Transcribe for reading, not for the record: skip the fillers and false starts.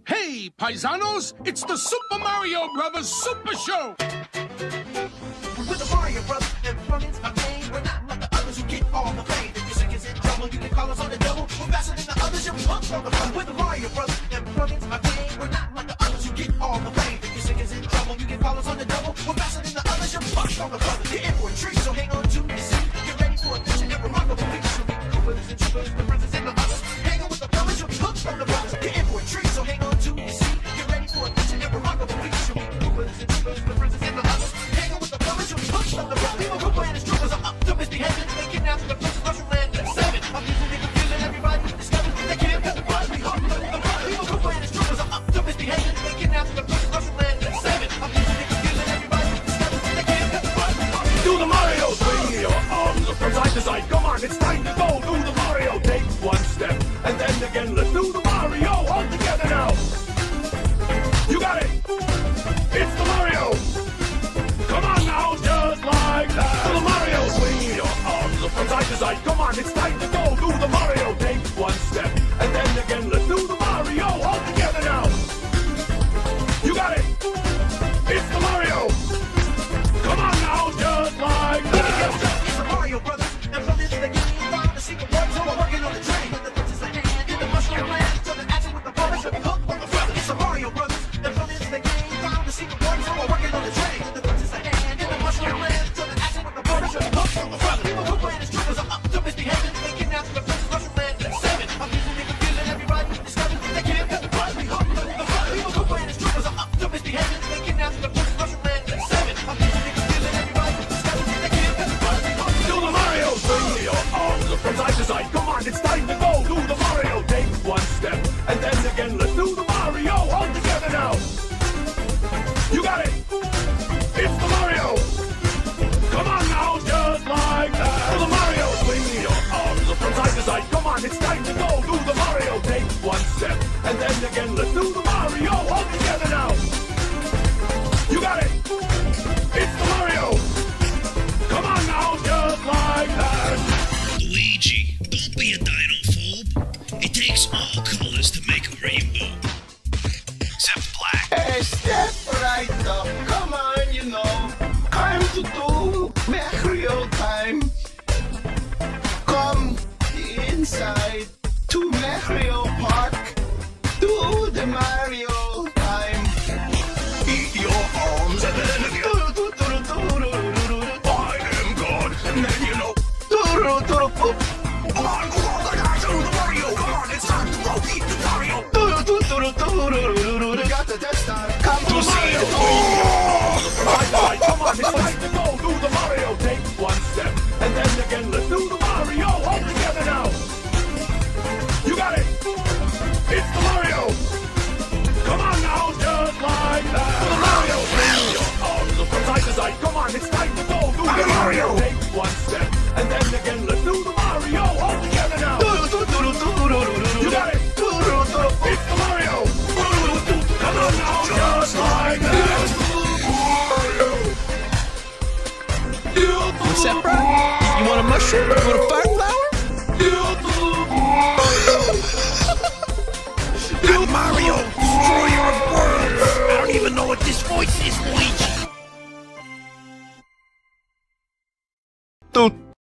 Hey, paisanos, it's the Super Mario Brothers Super Show! With the Mario Brothers and plugins, I mean, we're not like the others who get all the fame. If your sick is in trouble, you can call us on the double. We're faster than the others, you're punks on the front. With the Mario Brothers and plugins, I mean, we're not like the others who get all the fame. If your sick is in trouble, you can call us on the double. We're faster than the others, you're punks on the front. You're in for a treat, so hang on to your seat. Get ready for a mission and remarkable feat. So we can go with us and troopers, the brothers and the others. Hanging with the brothers, you're hooked on the brothers. You're in for a treat, so hang on to your seat. Get ready for a mission and remarkable feat. So we can go with us and troopers, the brothers and the others. Hanging with the brothers, you're hooked on the brothers. People complain as troopers are up to misbehaving. They kidnap the princess, Russian land, and 7. I'm using and confusing everybody discovers they can't get the buzz. We hook the buzz. People complain as troopers are up to misbehaving. They kidnap the princess, Russian land, and 7. I'm using and confusing everybody discovers they can't get the buzz. Do the Mario, swing your arms from side to side. Come on, it's time to go. Do the Mario, take one step, and then again, let's do the Mario all together now. You got it. It's the Mario. Come on now, just like that. Do the Mario, swing your arms from side to side. Come on, it's time to go. Do the Mario, take one step, and then again, let's do the Mario all together now. You got it. It's the Mario. Come on now, just like that. It's the Mario Brothers and brothers in the game. Found the secret words, so we're working on the train. With the princess in hand, in the mushroom land. So the action with the brothers should be hooked on the brothers. It's the Mario Brothers and brothers in the game. Found the secret words, so we're working on the train. With the princess in hand, in the mushroom land. So the action with the brothers should be hooked on the brothers. People who playing as troopers are up to misbehaving. They kidnap the princess, Russian land, and 7. I'm using and confusing everybody discovers they can't get the buzz. We hooked the buzz. People who playing as troopers are up to misbehaving. They kidnap the princess, Russian land, and 7. I'm using and confusing everybody discovers they can't get the buzz. Do the Mario, swing your arms from side to side. Come on, it's time to go. Do the Mario, take one step, and then again, let's do the Mario all together now. You got it. It's the Mario. Come on now, just like that. Do the Mario, swing your arms from side to side. Come on, it's time to go. Do the Mario, take one step, and then again, let's do the Mario all together now. You got it. It's the Mario. Come on now, just like that. Luigi, don't be a dinophobe. It takes all colors to make a rainbow. Except black. Hey, step right up, come on, you know. Time to do Mario time. Come inside to Mario Park. Do the Mario time. Eat your arms and then again. I am God, and then you know. Come on, go on, do the Mario. Come on, it's time to go. Eat the Mario. Got the Death Star. Come to Mario. see it. Come on, it's time to go.